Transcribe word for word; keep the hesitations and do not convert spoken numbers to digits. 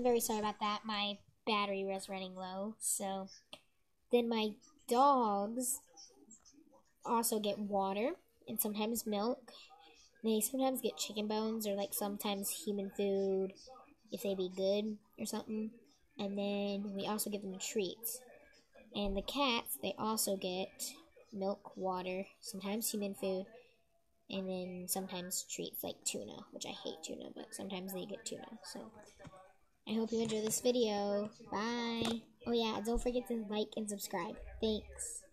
I'm very sorry about that. My battery was running low. So then my dogs also get water and sometimes milk. They sometimes get chicken bones or like sometimes human food if they be good or something. And then we also give them treats. And the cats, they also get milk, water, sometimes human food, and then sometimes treats like tuna, which I hate tuna, but sometimes they get tuna. So I hope you enjoy this video. Bye. Oh yeah, don't forget to like and subscribe. Thanks.